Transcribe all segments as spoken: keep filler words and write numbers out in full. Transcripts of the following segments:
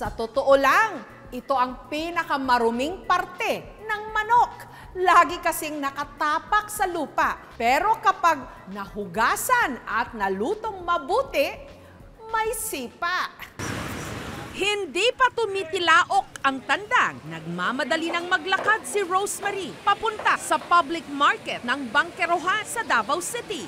Sa totoo lang, ito ang pinakamaruming parte ng manok. Lagi kasing nakatapak sa lupa. Pero kapag nahugasan at nalutong mabuti, may sipa. Hindi pa tumitilaok ang tandang. Nagmamadali ng maglakad si Rosemary papunta sa public market ng Bangkerohan sa Davao City.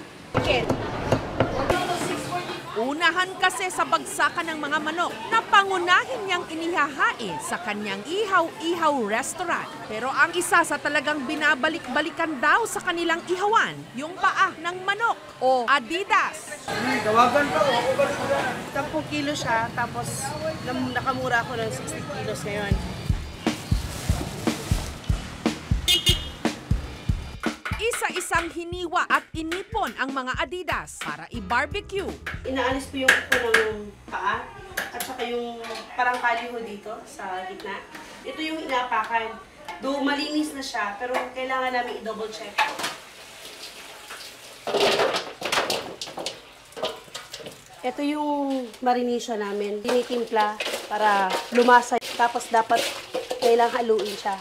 Unahan kasi sa bagsakan ng mga manok na pangunahin niyang inihahain sa kanyang ihaw-ihaw restaurant. Pero ang isa sa talagang binabalik-balikan daw sa kanilang ihawan, yung paa ng manok o Adidas. Tawagan pa, ako ba sila? ten kilo siya, tapos nakamura ako ng sixty kilos ngayon. Isa-isang hiniwa at inipon ang mga Adidas para i-barbecue. Inaalis ko yung upo ng paa at saka yung parang kaliho dito sa gitna. Ito yung inapakan. Do malinis na siya, pero kailangan namin i-double check. Ito yung marination namin. Tinitimpla para lumasa. Tapos dapat kailangan haluin siya.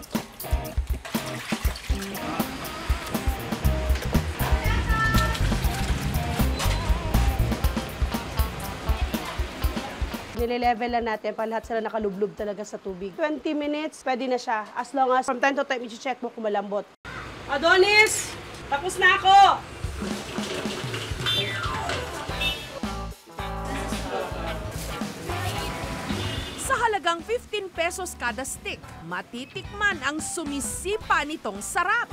Nile-level lang natin para lahat sila nakalublob talaga sa tubig. twenty minutes, pwede na siya. As long as from time to time, i-check mo kung malambot. Adonis! Tapos na ako! Sa halagang fifteen pesos kada stick, matitikman ang sumisipa nitong sarap.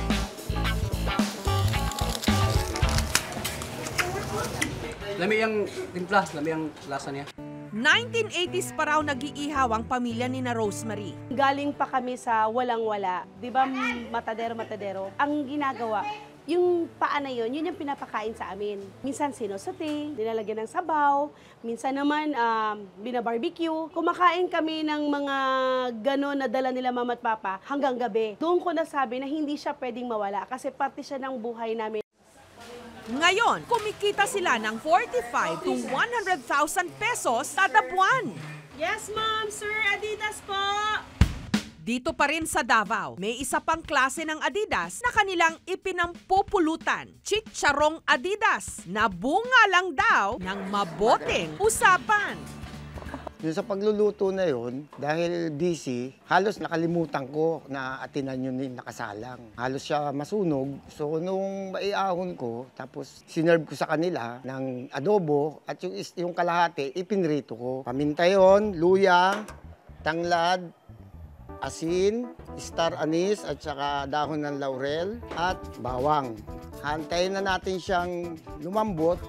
Lami ang timpla, lami ang lasa niya. nineteen eighties pa raw nag-iihaw ang pamilya ni na Rosemary. Galing pa kami sa walang-wala. Di ba, matadero-matadero? Ang ginagawa, yung paa na yun, yun yung pinapakain sa amin. Minsan sinosate, nilalagyan ng sabaw, minsan naman um, binabarbecue. Kumakain kami ng mga gano'n na dala nila mama at papa hanggang gabi. Doon ko nasabi na hindi siya pwedeng mawala kasi parte siya ng buhay namin. Ngayon, kumikita sila ng forty-five to one hundred thousand pesos kada buwan. Yes, ma'am! Sir, Adidas po! Dito pa rin sa Davao, may isa pang klase ng Adidas na kanilang ipinampupulutan. Chicharong Adidas na bunga lang daw ng maboteng usapan. Yung sa pagluluto na yun, dahil busy, halos nakalimutan ko na atinan yun yung nakasalang. Halos siya masunog. So nung maiahon ko, tapos sinerve ko sa kanila ng adobo at yung, yung kalahati, ipinrito ko. Paminta yun, luya, tanglad, asin, star anise at saka dahon ng laurel at bawang. Hantayin na natin siyang lumambot.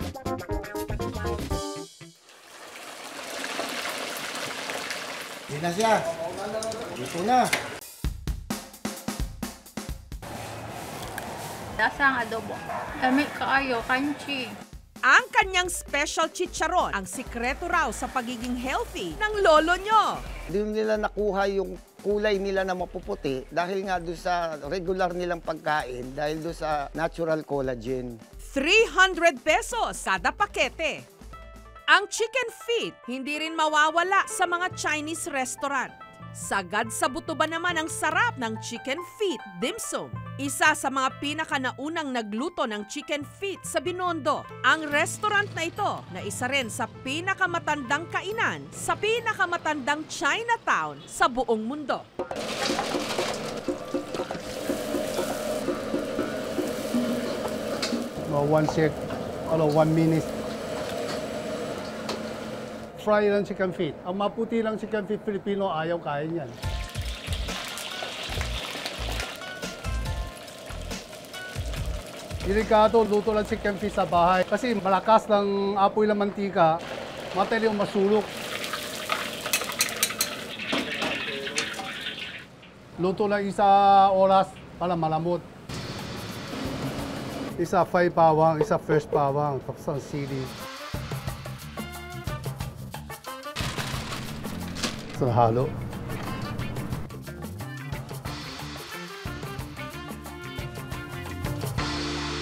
Hindi na siya. Dito na. Lasa ang adobo. Kami kaayo, crunchy. Ang kanyang special chicharon, ang sikreto raw sa pagiging healthy ng lolo nyo. Hindi nila nakuha yung kulay nila na mapuputi dahil nga doon sa regular nilang pagkain, dahil doon sa natural collagen. three hundred pesos kada pakete. Ang chicken feet, hindi rin mawawala sa mga Chinese restaurant. Sagad sa buto ba naman ang sarap ng chicken feet dimsum? Isa sa mga pinakanaunang nagluto ng chicken feet sa Binondo. Ang restaurant na ito na isa rin sa pinakamatandang kainan sa pinakamatandang Chinatown sa buong mundo. No, one sec, ano, one minute. Fry lang chicken feet. Ang maputi lang chicken feet Filipino, ayaw kain yan. Delikado, luto lang chicken feet sa bahay. Kasi malakas ng apoy ng mantika, matali yung masulok. Luto lang isa oras para malambot. Isa five pawang, isa first pawang, tapos ang sili. Sa halo.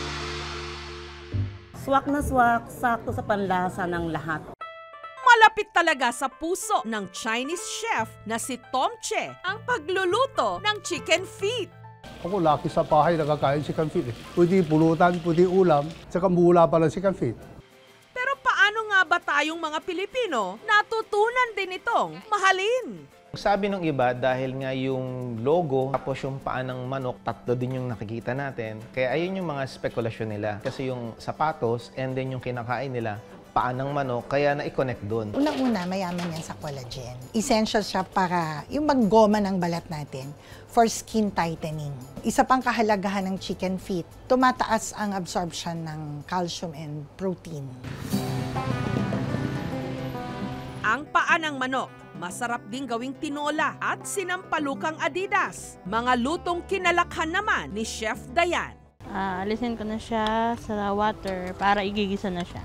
Swak na swak, sakto sa panlasa ng lahat. Malapit talaga sa puso ng Chinese chef na si Tom Che ang pagluluto ng chicken feet. Ako laki sa bahay nakakain chicken feet. Eh. Pwede pulutan, pwede ulam, tsaka mula pa ng chicken feet. Pero paano nga ba tayong mga Pilipino natutunan din itong mahalin? Sabi ng iba, dahil nga yung logo, tapos yung paa ng manok, tatlo din yung nakikita natin. Kaya ayun yung mga spekulasyon nila. Kasi yung sapatos and then yung kinakain nila, paa ng manok, kaya na-i-connect doon. Unang-una, mayaman yan sa collagen. Essential siya para yung maggoma ng balat natin for skin tightening. Isa pang kahalagahan ng chicken feet, tumataas ang absorption ng calcium and protein. Ang paa ng manok, masarap ding gawing tinola at sinampalukang Adidas. Mga lutong kinalakhan naman ni Chef Dayan. Uh, alisin ko na siya sa water para igigisa na siya.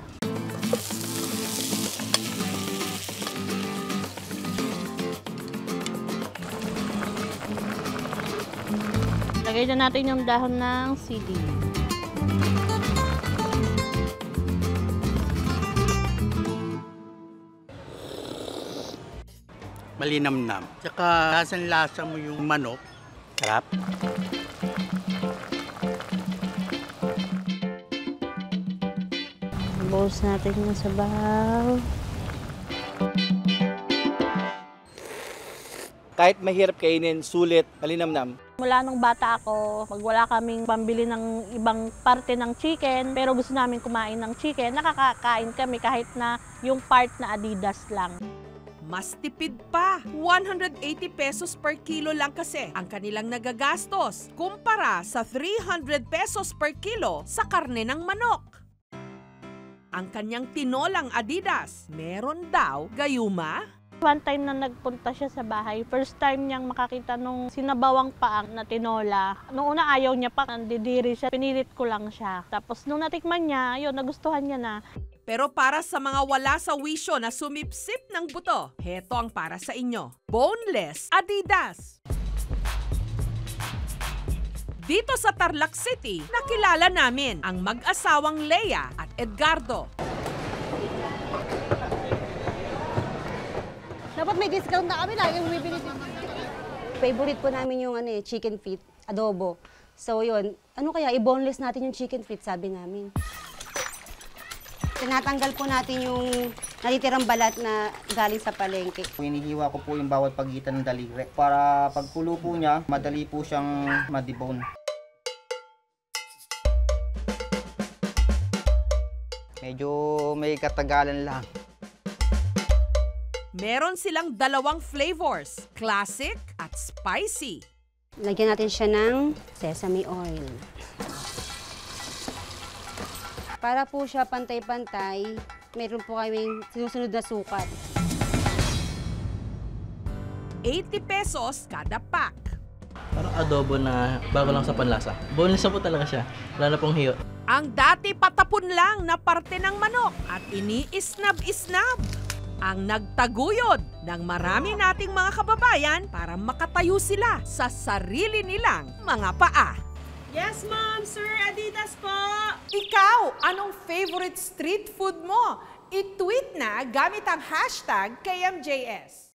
Lagay na natin yung dahon ng sili. Malinamnam. Tsaka lasan-lasa mo yung manok. Sarap. Buhos natin yung sabaw. Kahit mahirap kainin, sulit, malinamnam. Mula nung bata ako, pag wala kaming pambili ng ibang parte ng chicken, pero gusto namin kumain ng chicken, nakakakain kami kahit na yung part na Adidas lang. Mas tipid pa, one hundred eighty pesos per kilo lang kasi ang kanilang nagagastos kumpara sa three hundred pesos per kilo sa karne ng manok. Ang kanyang tinolang Adidas, meron daw gayuma? One time na nagpunta siya sa bahay, first time niyang makakita nung sinabawang paang na tinola. Noong una ayaw niya pa, nandidiri siya, pinilit ko lang siya. Tapos nung natikman niya, yun, nagustuhan niya na. Pero para sa mga wala sa wisyo na sumipsip ng buto, heto ang para sa inyo. Boneless Adidas. Dito sa Tarlac City, nakilala namin ang mag-asawang Leia at Edgardo. Dapat may discount na kami, lagi yung bibili. Favorite po namin yung ano, eh, chicken feet, adobo. So yun, ano kaya, i-boneless natin yung chicken feet, sabi namin. Tinatanggal po natin yung natitirang balat na galing sa palengke. Hinihiwa ko po yung bawat pagitan ng daliri para pagpulo po niya, madali po siyang madibone. Medyo may katagalan lang. Meron silang dalawang flavors, classic at spicy. Lagyan natin siya ng sesame oil. Para po siya pantay-pantay, meron po kaming sinusunod na sukat. eighty pesos kada pack. Parang adobo na bago lang sa panlasa. Boneless na po talaga siya, wala na pong hiyo. Ang dati patapon lang na parte ng manok at ini-isnab-isnab. Ang nagtaguyod ng marami nating mga kababayan para makatayo sila sa sarili nilang mga paa. Yes, ma'am! Sir, Adidas po! Ikaw, anong favorite street food mo? I-tweet na gamit ang hashtag K M J S.